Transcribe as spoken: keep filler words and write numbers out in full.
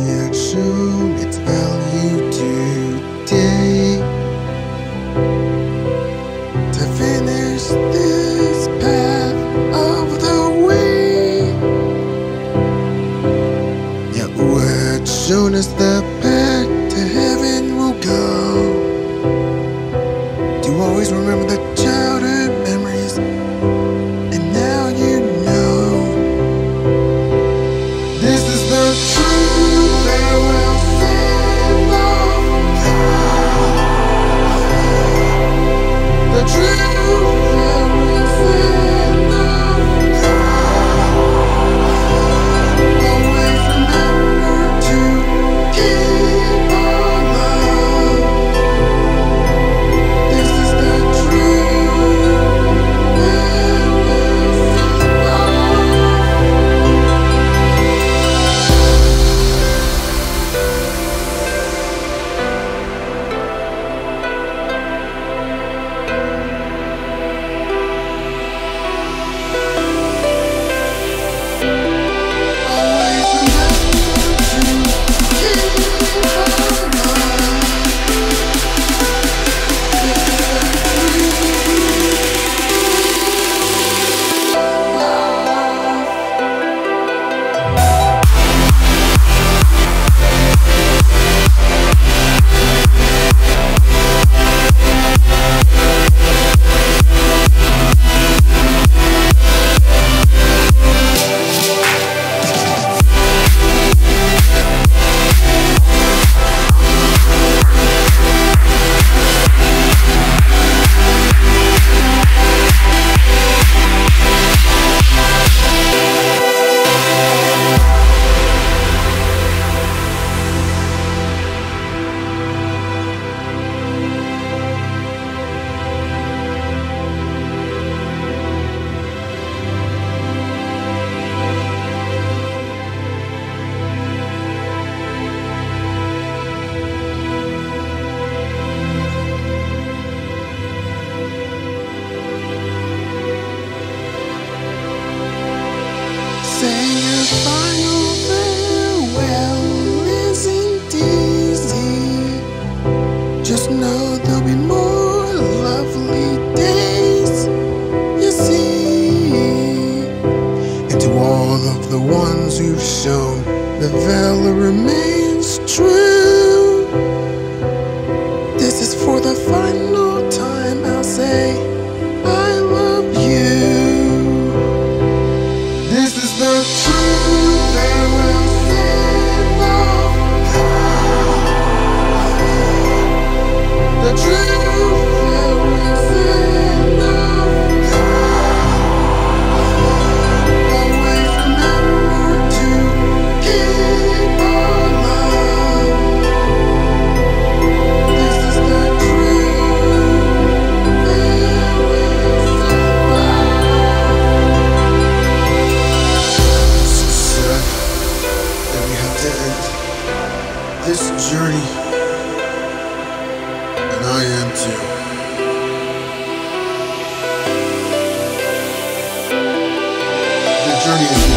had shown its value today. To finish this path of the way, yeah, who had shown us the path to heaven will go. To always remember the childhood memories, and now you know. This is the true farewell Sendoff. The true farewell Sendoff. Always remember to keep our love. This is the true farewell Sendoff. Saying your final farewell isn't easy. Just know there'll be more lovely days, you see. And to all of the ones who've shown the valor remains true, this is for the final time I'll say I love you. This is the true farewell Sendoff. The true farewell Sendoff. Always remember to keep our love. This is the true farewell Sendoff. That we have to end this journey, and I am too. The journey is